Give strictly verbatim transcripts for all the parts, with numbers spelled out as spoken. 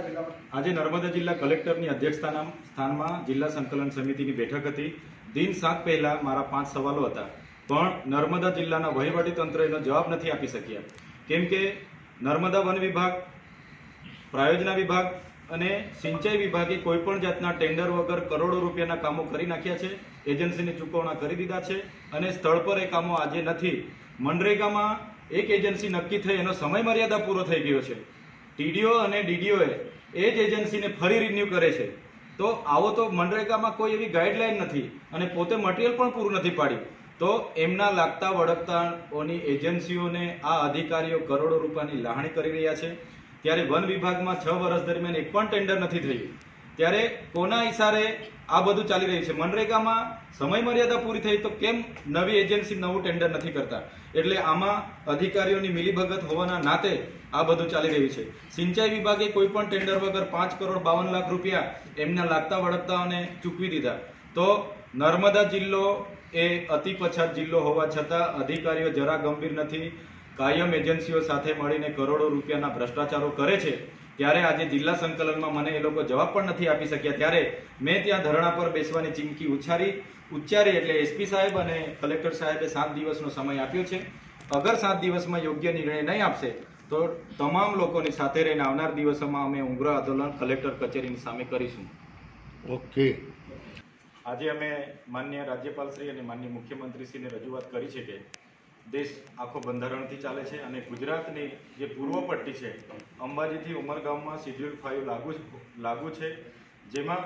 નર્મદા જિલ્લામાં? આજે નર્મદા જિલ્લા કલેક્ટરની અધ્યક્ષતાના સ્થાનમાં જિલ્લા સંકલન સમિતિની બેઠક હતી. દિન સાત પહેલા મારા પાંચ સવાલો હતા, પણ નર્મદા જિલ્લાના વહીવટી તંત્ર એનો જવાબ નથી આપી શક્યા. કેમ કે નર્મદા વન વિભાગ, પ્રાયોજના વિભાગ અને સિંચાઈ વિભાગે કોઈ પણ જાતના ટેન્ડર વગર કરોડો રૂપિયાના કામો કરી નાખ્યા છે, એજન્સીની ચૂકવણા કરી દીધા છે અને સ્થળ પર એ કામો આજે નથી. મનરેગામાં એક એજન્સી નક્કી થઈ, એનો સમય મર્યાદા પૂરો થઈ ગયો છે. ટીડીઓ અને ડીડીઓએ એ જ એજન્સીને ફરી રિન્યુ કરે છે. તો આવો તો મનરેગામાં કોઈ એવી ગાઈડલાઈન નથી અને પોતે મટીરિયલ પણ પૂરું નથી પાડ્યું. તો એમના લાગતા વળગતાઓની એજન્સીઓને આ અધિકારીઓ કરોડો રૂપિયાની લાહણી કરી રહ્યા છે. ત્યારે વન વિભાગમાં છ વર્ષ દરમિયાન એક પણ ટેન્ડર નથી થયું. ત્યારે કોના ઇશારે આ બધું ચાલી રહ્યું છે? મનરેગામાં સમય મર્યાદા પૂરી થઈ તો કેમ નવી એજન્સી નવું ટેન્ડર નથી કરતા? એટલે આમાં અધિકારીઓની મિલીભગત હોવાના નાતે આ બધું ચાલી રહ્યું છે. સિંચાઈ વિભાગે કોઈ પણ ટેન્ડર વગર પાંચ કરોડ બાવન લાખ રૂપિયા એમના લાગતા વળગતાઓને ચૂકવી દીધા. તો નર્મદા જિલ્લો એ અતિ પછાત જિલ્લો હોવા છતાં અધિકારીઓ જરા ગંભીર નથી. કાયમ એજન્સીઓ સાથે મળીને કરોડો રૂપિયાના ભ્રષ્ટાચારો કરે છે. ત્યારે આજે જિલ્લા સંકલનમાં મને એ લોકો જવાબ પણ નથી આપી શક્યા. ત્યારે મેં ત્યાં ધરણા પર બેસવાની ચીમકી ઉચ્ચારી ઉચ્ચારી એટલે એસપી સાહેબ અને કલેક્ટર સાહેબે સાત દિવસનો સમય આપ્યો છે. અગર સાત દિવસમાં યોગ્ય નિર્ણય નહીં આપશે તો તમામ લોકોની સાથે રહીને આવનાર દિવસોમાં અમે ઉગ્ર આંદોલન કલેક્ટર કચેરીની સામે કરીશું. ઓકે. આજે અમે માનનીય રાજ્યપાલશ્રી અને માનનીય મુખ્યમંત્રીશ્રીને રજૂઆત કરી છે કે દેશ આખો બંધારણથી ચાલે છે અને ગુજરાતની જે પૂર્વ પટ્ટી છે, અંબાજીથી ઉમરગામમાં શિડ્યુલ ફાઇવ લાગુ લાગુ છે, જેમાં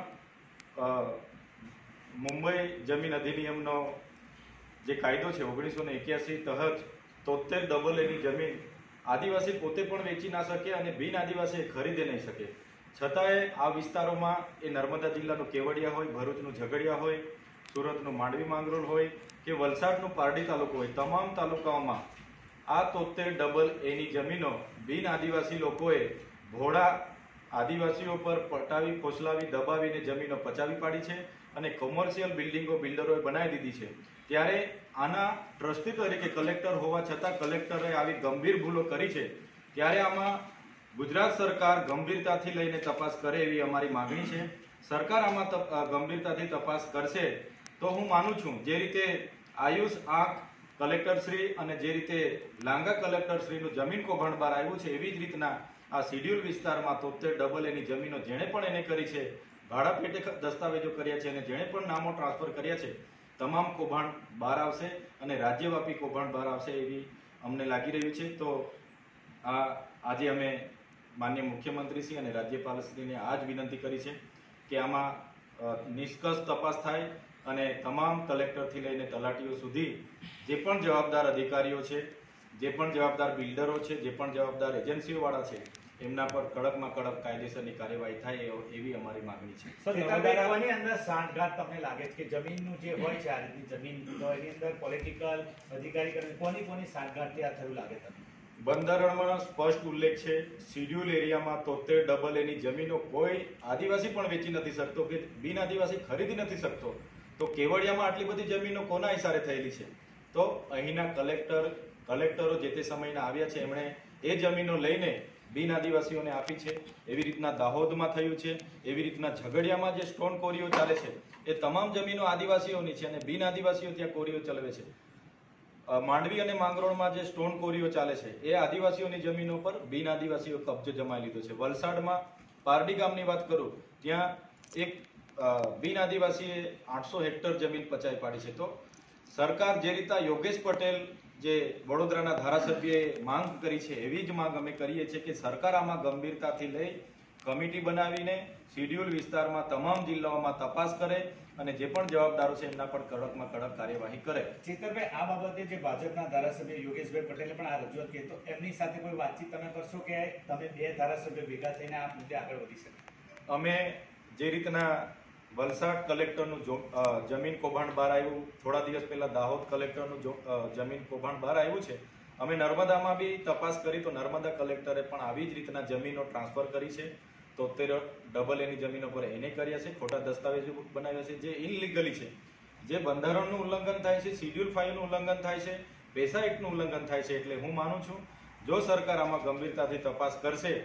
મુંબઈ જમીન અધિનિયમનો જે કાયદો છે ઓગણીસો ને એક્યાસી તહત તોતેર ડબલ એની જમીન આદિવાસી પોતે પણ વેચી ના શકે અને બિન આદિવાસી ખરીદી નહીં શકે. છતાંય આ વિસ્તારોમાં એ નર્મદા જિલ્લાનું કેવડિયા હોય, ભરૂચનું ઝઘડિયા હોય, સુરતનું માંડવી માંગરોળ હોય કે વલસાડનું પારડી તાલુકો હોય, તમામ તાલુકાઓમાં આ તોતેર ડબલ એની જમીનો બિન આદિવાસી લોકોએ ભોળા આદિવાસીઓ પર પટાવી ફોસલાવી દબાવીને જમીનો પચાવી પાડી છે અને કોમર્શિયલ બિલ્ડિંગો બિલ્ડરોએ બનાવી દીધી છે. ત્યારે આના ટ્રસ્ટી તરીકે કલેક્ટર હોવા છતાં કલેક્ટરે આવી ગંભીર ભૂલો કરી છે. ત્યારે આમાં ગુજરાત સરકાર ગંભીરતાથી લઈને તપાસ કરે એવી અમારી માગણી છે. સરકાર આમાં ગંભીરતાથી તપાસ કરશે તો હું માનું છું જે રીતે આયુષ આંખ કલેક્ટરશ્રી અને જે રીતે લાંગા કલેક્ટરશ્રીનું જમીન કૌભાંડ બહાર આવ્યું છે, એવી જ રીતના આ શિડ્યુલ વિસ્તારમાં તોતેર ડબલ એની જમીનો જેણે પણ એને કરી છે, ભાડા પેટે દસ્તાવેજો કર્યા છે અને જેણે પણ નામો ટ્રાન્સફર કર્યા છે, તમામ કૌભાંડ બહાર આવશે અને રાજ્યવ્યાપી કૌભાંડ બહાર આવશે એવી અમને લાગી રહ્યું છે. તો આ આજે અમે માનનીય મુખ્યમંત્રીશ્રી અને રાજ્યપાલશ્રીને આ જ વિનંતી કરી છે કે આમાં નિષ્કર્ષ તપાસ થાય અને તમામ કલેક્ટરથી લઈને તલાટીઓ સુધી જે પણ જવાબદાર અધિકારીઓ છે, જે પણ જવાબદાર બિલ્ડરો છે, જે પણ જવાબદાર એજન્સીઓવાળા છે, એમના પર કડકમાં કડક કાયદેસરની કાર્યવાહી થાય એવી અમારી માંગણી છે. સર, અંદર સાંઠગાંઠ તમને લાગે છે કે જમીનનું જે હોય છે આ રીતની જમીન તો એની અંદર પોલિટિકલ અધિકારી કોની કોની સાંઠગાંઠથી આ થયું લાગે તમને? બંધારણમાં સ્પષ્ટ ઉલ્લેખ છે, શિડ્યુલ એરિયામાં તોતેર ડબલ એની જમીનો કોઈ આદિવાસી પણ વેચી નથી શકતો કે બિન આદિવાસી ખરીદી નથી શકતો. તો કેવડિયામાં આટલી બધી જમીનો કોના ઇશારે થયેલી છે? તો અહીંના કલેક્ટર કલેક્ટરો જે તે સમયના આવ્યા છે, એમણે એ જમીનો લઈને બિન આદિવાસીઓને આપી છે. એવી રીતના દાહોદમાં થયું છે, એવી રીતના ઝઘડિયામાં જે સ્ટોન કોરીઓ ચાલે છે એ તમામ જમીનો આદિવાસીઓની છે અને બિન આદિવાસીઓ ત્યાં કોરીઓ ચલાવે છે. માંડવી અને માંગરોળમાં જે સ્ટોન કોરીઓ ચાલે છે એ આદિવાસીઓની જમીનો પર બિન આદિવાસીઓ કબજો જમાવી લીધો છે. વલસાડમાં પારડી ગામની વાત કરું, ત્યાં એક બિન આદિવાસીએ આઠસો હેક્ટર જમીન પચાવી પાડી છે. તો સરકાર જે રીતે યોગેશ પટેલ જે વડોદરાના ધારાસભ્યએ માંગ કરી છે એવી જ માંગ અમે કરીએ છીએ કે સરકાર આમાં ગંભીરતાથી લઈ કમિટી બનાવીને શિડ્યુલ વિસ્તારમાં તમામ જિલ્લાઓમાં તપાસ કરે અને જે પણ જવાબદારો છે એમના પર કડકમાં કડક કાર્યવાહી કરે. ચેતરભાઈ, આ બાબતે જે ભાજપના ધારાસભ્ય યોગેશભાઈ પટેલે પણ આ રજૂઆત કરી, તો એમની સાથે કોઈ વાતચીત તમે કરશો કે તમે બે ધારાસભ્ય ભેગા થઈને આ મુદ્દે આગળ વધી શકે? અમે જે રીતના વલસાડ કલેક્ટરનું જમીન કૌભાંડ બહાર આવ્યું, થોડા દિવસ પહેલા દાહોદ કલેક્ટરનું જમીન કૌભાંડ બહાર આવ્યું છે, અમે નર્મદામાં બી તપાસ કરી તો નર્મદા કલેક્ટરે પણ આવી જ રીતના જમીનો ટ્રાન્સફર કરી છે. તોતેર ડબલ એની જમીનો પર એને કર્યા છે, ખોટા દસ્તાવેજો બનાવ્યા છે, જે ઇનલીગલી છે, જે બંધારણનું ઉલ્લંઘન થાય છે, શિડ્યુલ ફાઇવનું ઉલ્લંઘન થાય છે, પેસા એક્ટનું ઉલ્લંઘન થાય છે. એટલે હું માનું છું જો સરકાર આમાં ગંભીરતાથી તપાસ કરશે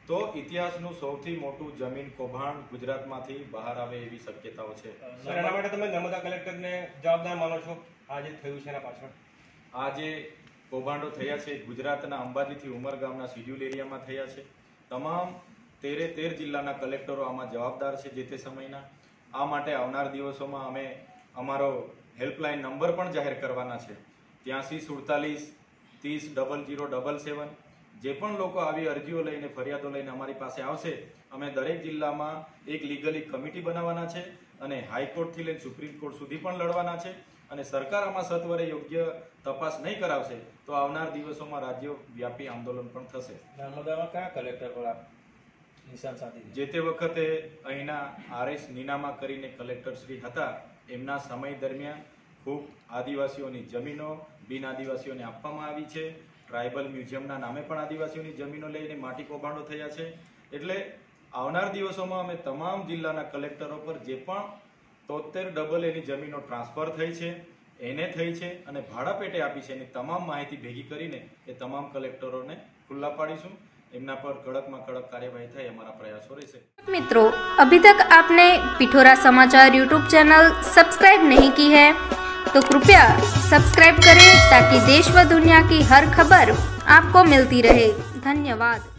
તો ઇતિહાસનું સૌથી મોટું જમીન કૌભાંડ ગુજરાતમાંથી બહાર આવે એવી શક્યતાઓ છે. સર, એના માટે તમે નર્મદા કલેક્ટરને જવાબદાર માનો છો? આ જે થયું છે એના પાછળ આ જે કૌભાંડો થયા છે ગુજરાતના અંબાજીથી ઉમરગામના શિડ્યુલ એરિયામાં થયા છે. તમામ તેરે તેર જિલ્લાના કલેક્ટરો આમાં જવાબદાર છે જે તે સમયના. આ માટે આવનાર દિવસોમાં અમે અમારો હેલ્પલાઇન નંબર પણ જાહેર કરવાના છે, ત્યાંસી સુડતાલીસ ત્રીસ ડબલ જીરો ડબલ સેવન. જે પણ લોકો આવી અરજીઓ લઈને ફરિયાદો લઈને અમારી પાસે આવશે, અમે દરેક જિલ્લામાં એક લીગલી કમિટી બનાવવાના છે અને હાઈકોર્ટથી લઈને સુપ્રીમ કોર્ટ સુધી પણ લડવાના છે. અને સરકાર આમાં સત્વરે યોગ્ય તપાસ નહીં કરાવશે તો આવનાર દિવસોમાં રાજ્ય વ્યાપી આંદોલન પણ થશે. નર્મદામાં કયા કલેક્ટર પર આપ નિશાન સાધી? જે તે વખતે અહીંના આર એસ નીનામા કરીને કલેક્ટર શ્રી હતા, એમના સમય દરમિયાન ખૂબ આદિવાસીઓની જમીનો બિન આદિવાસીઓને આપવામાં આવી છે. ટ્રાઇબલ મ્યુઝિયમના નામે પણ આદિવાસીઓની જમીનો લઈને માટી કૌભાંડો થયા છે. એટલે આવનાર દિવસોમાં અમે તમામ જિલ્લાના કલેક્ટરો પર જે પણ તોતેર ડબલ એની જમીનો ટ્રાન્સફર થઈ છે, એને થઈ છે અને ભાડા પેટે આપી છે, એની તમામ માહિતી ભેગી કરીને એ તમામ કલેક્ટરોને ખુલ્લા પાડીશું. એમના પર કડકમાં કડક કાર્યવાહી થાય અમારા પ્રયાસો રહેશે. मित्रों, अभी तक आपने पिठोरा समाचार यूट्यूब चैनल सब्सक्राइब नहीं की है तो कृपया सब्सक्राइब करें ताकि देश व दुनिया की हर खबर आपको मिलती रहे. धन्यवाद.